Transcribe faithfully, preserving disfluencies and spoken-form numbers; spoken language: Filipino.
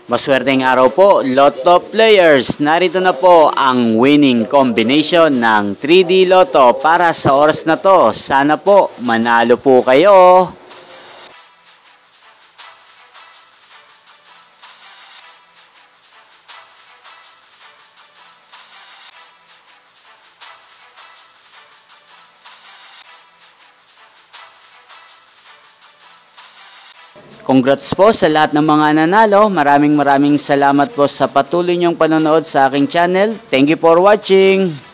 Maswerteng araw po, Lotto players. Narito na po ang winning combination ng three D Lotto para sa oras na to. Sana po manalo po kayo. Congrats po sa lahat ng mga nanalo. Maraming maraming salamat po sa patuloy niyong panonood sa aking channel. Thank you for watching.